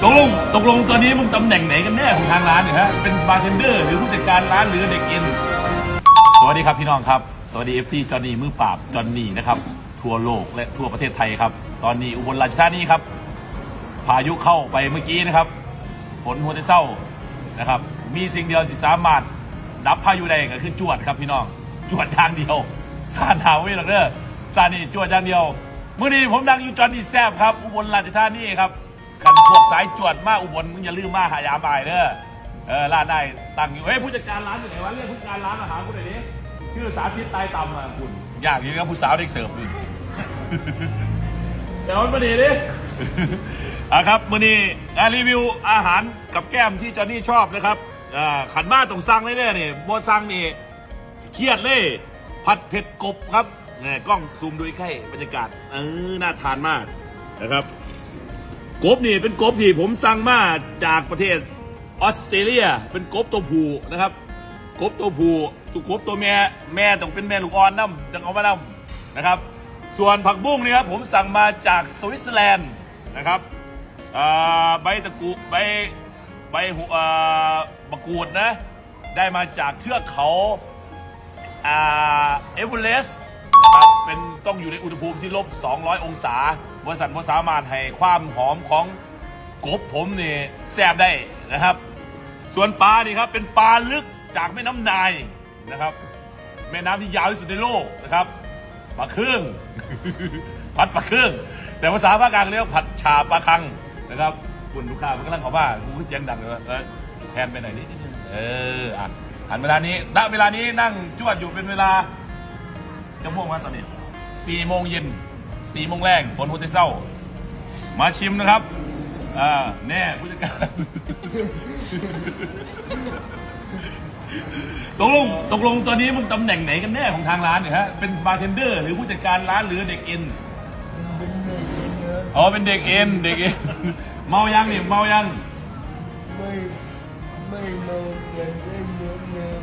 ตกลงตอนนี้มึงตำแหน่งไหนกันแน่ของทางร้านเนี่ยฮะเป็นบาร์เทนเดอร์หรือผู้จัดการร้านหรือเด็กเอ็นสวัสดีครับพี่น้องครับสวัสดี FC จอห์นนี่มือปราบจอห์นนี่นะครับทั่วโลกและทั่วประเทศไทยครับตอนนี้อุบลราชธานีครับพายุเข้าไปเมื่อกี้นะครับฝนหัวใจเศร้านะครับมีสิ่งเดียวที่สามารถดับพายุได้ก็คือจวดครับพี่น้องจวดทางเดียวซาหนาวไม่หรอกเด้อซานี่จวดทางเดียวเมื่อนี้ผมดังอยู่จอห์นนี่แซบครับอุบลราชธานีครับขันพวกสายจวดมาอุบลมึงอย่าลืมมาหายาบายเด้อร้านได้ตั้งอยู่เฮ้ยผู้จัดการร้านอยู่ไหนวะเรียกผู้จัดการร้านอาหารคุณหน่อยดิชื่อสาธิตไตตำอ่ะคุณอยากอย่างนี้ครับผู้สาวเด็กเสิร์ฟนี่เดี๋ยวมาดีดิครับมื่อนี้รีวิวอาหารกับแก้มที่จอห์นนี่ชอบนะครับขันมาตรงสั่งเลยเนี่ยนี่โบสั่งนี่เครียดเลยผัดเผ็ดกบครับกล้องซูมดูใกล้บรรยากาศน่าทานมากนะครับกบนี่เป็นกบที่ผมสั่งมาจากประเทศออสเตรเลียเป็นกบตัวผู้นะครับกบตัวผู้ถูกกบตัวแม่ต้องเป็นแม่ลูกอ่อนน้ำจังเอามาน้ำนะครับส่วนผักบุ้งนี่ครับผมสั่งมาจากสวิตเซอร์แลนด์นะครับใบตะกูใบมะกรูดนะได้มาจากเทือกเขาเอเวอเรสต์นะครับเป็นต้องอยู่ในอุณหภูมิที่-200 องศาบริษัทสามารถให้ความหอมของกบผมนี่แซ่บได้นะครับส่วนปลานี่ครับเป็นปลาลึกจากแม่น้ำนายนะครับแม่น้ำที่ยาวที่สุดในโลกนะครับปลาเครื่องผัดปลาเครื่องแต่ภาษาภาคกลางเรียกผัดชาปลาคังนะครับคุณลูกค้ามันกำลังบอกว่ากูเสียงดังเลยแทนไปไหนนิดนึงหันเวลานี้ณเวลานี้นั่งจวดอยู่เป็นเวลาจะม่วงมาตอนนี้4 โมงเย็น4 โมงแรงฝนหัวใจเศร้ามาชิมนะครับแน่ผู้จัดการตกลงตอนนี้มึงตำแหน่งไหนกันแน่ของทางร้านเนี่ยฮะเป็นบาร์เทนเดอร์หรือผู้จัดการร้านหรือเด็กเอ็นอ๋อเป็นเด็กเอ็นเมายังนี่เมายังไม่เมายังได้เนื้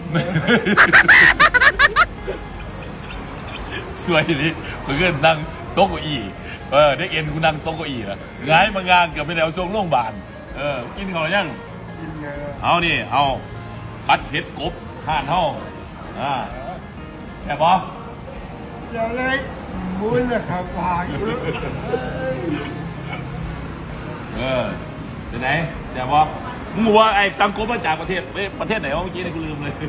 อสวยดิเพื่อนนั่งโต๊ะเก้าอี้เด็กเอ็นกูนั่งโต๊ะเก้าอี้ละง่ายมางานเกือบไปแล้วส่งโรงพยาบาลกินเขายังเอานี่เอาผัดเผ็ดกบห่านเท่าแซ่บปะจะได้มุ้นนะครับผ่านไปไหนแซ่บปะมึงว่าไอ้สังกบมาจากประเทศไหนวะเมื่อกี้นี่กูลืมเลย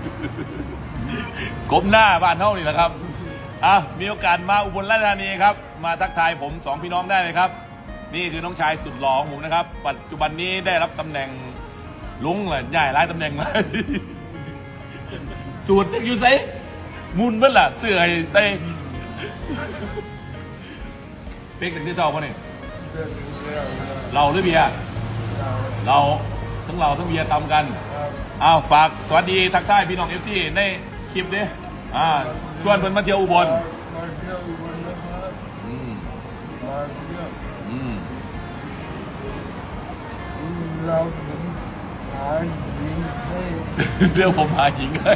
กบหน้าบ้านเท่านี่แหละครับมีโอกาสมาอุบลราชธานีครับมาทักทายผม2 พี่น้องได้เลยครับนี่คือน้องชายสุดหล่อของผมนะครับปัจจุบันนี้ได้รับตำแหน่งลุงเลยใหญ่หลายตำแหน่งเลยสูตรอยู่ไซมุนเมื่อล่ะเสื้อใส่เป๊กถึงที่ชอบป่ะนี่เราหรือเบียร์เราทั้งเบียร์ตำกันฝากสวัสดีทักทายพี่น้อง FC ในคลิปดิชวนเพื่อนมาเที่ยวอุบลมาเที่ยวอุบลนะครับมาเที่ยวเราผมหาหญิงให้เดี๋ยวผมหาหญิงให้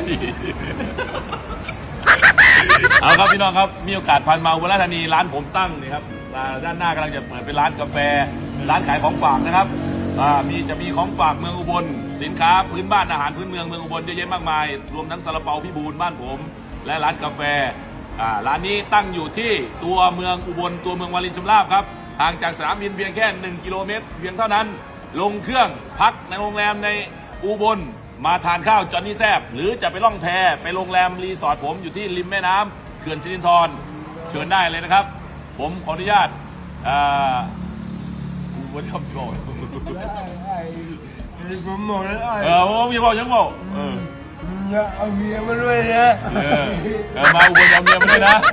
เอาครับพี่น้องครับมีโอกาสผ่านมาอุบลราชธานีร้านผมตั้งนี่ครับด้านหน้ากำลังจะเปิดเป็นร้านกาแฟร้านขายของฝากนะครับจะมีของฝากเมืองอุบลสินค้าพื้นบ้านอาหารพื้นเมืองอุบลเยอะแยะมากมายรวมทั้งซาลาเปาพี่บูลบ้านผมและร้านกาแฟร้านนี้ตั้งอยู่ที่ตัวเมืองอุบลตัวเมืองวารินชำราบครับห่างจากสนามบินเพียงแค่1 กิโลเมตรเพียงเท่านั้นลงเครื่องพักในโรงแรมในอุบลมาทานข้าวจอห์นนี่แซบหรือจะไปล่องแพไปโรงแรมรีสอร์ทผมอยู่ที่ริมแม่น้ำเขื่อนสิรินธรเชิญได้เลยนะครับผมขออนุญาตวันทำโชว์ผมบอกแล้วผมยังบอกอย่าเอาเมียมาด้วยนะมาอุบลเอาเมียมาด้วยนะ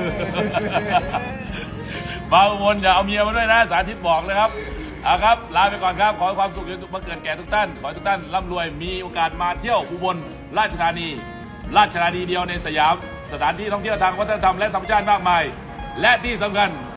มาอุบลอย่าเอาเมียมาด้วยนะสาธิตบอกเลยครับครับลาไปก่อนครับขอความสุขมาเกิดแก่ทุกท่านขอทุกท่านร่ำรวยมีโอกาสมาเที่ยวอุบลราชธานีเดียวในสยามสถานที่ท่องเที่ยวทางวัฒนธรรมและธรรมชาติมากมายและที่สำคัญ